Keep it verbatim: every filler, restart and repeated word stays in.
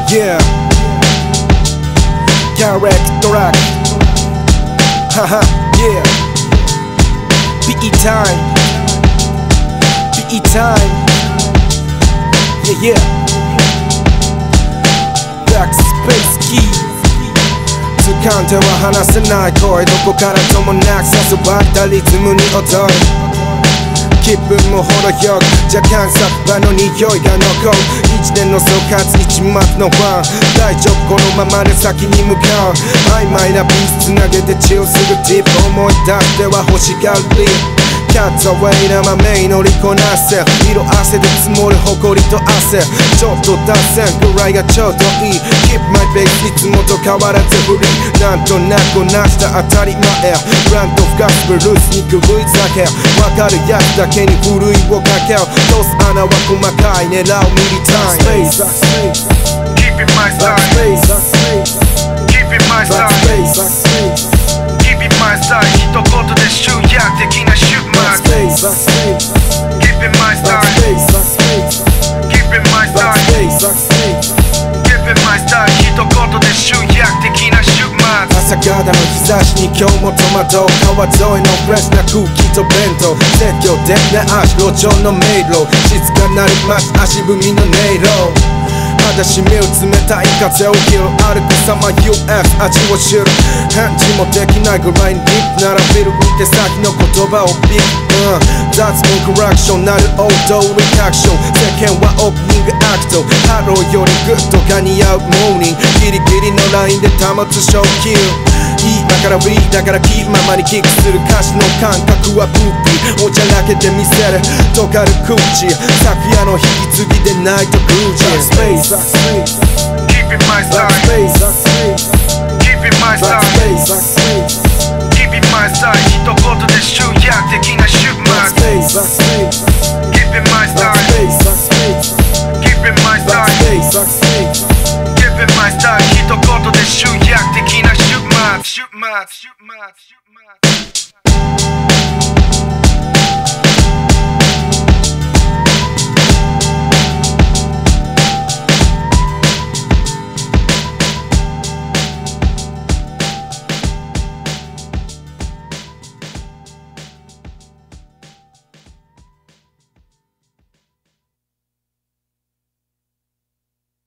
Yeah Garrett Dorak Haha yeah P E time P E time Yeah yeah Black Space Key掴んでは離せない声どこからともなく誘われたリズムに踊る気分も程よく若干サッパの匂いが残る一年の総括一末のワン大丈夫このままで先に向かう曖昧なピースつなげてチルすぐディップ思い出しては欲しがりキャッツアウェイな豆に乗りこなせ色あせで積もる誇りと汗ちょっと脱線くらいがちょうどいい Keep my base いつもと変わらずフリーなんとなくなした当たり前ランドフガスブルースに狂い酒わかるやつだけにふるいをかける通す穴は細かい狙うミリタイム Keep in my style Keep in my style Keep in my style 一言で集約的な週末 Keep in my style Keep in my style Keep in my style 一言で集約的な週末朝方の日差しに今日も戸惑う川沿いのフレッシュな空気と弁当説教的な足路上の迷路静かなる街足踏みの音色裸足見る冷たい風を切る歩く様 ユーエス 味を知る返事もできないぐらいにディープならフィル手先の言葉をビッグ雑文コラクションなる王道リアクション世間はオープニングアクトハローよりグッドが似合うモーニングギリギリのラインで保つ小球いいだから We だからキーママにキックする歌詞の感覚はプーピーおちゃらけてみせる尖る空気昨夜の引き継ぎでないとグージー Keep in my style Keep in my style Keep in my style 一言で集約的な週末 Keep in my style Keep in my style Keep in my style 一言で集約的な週末週末週末週末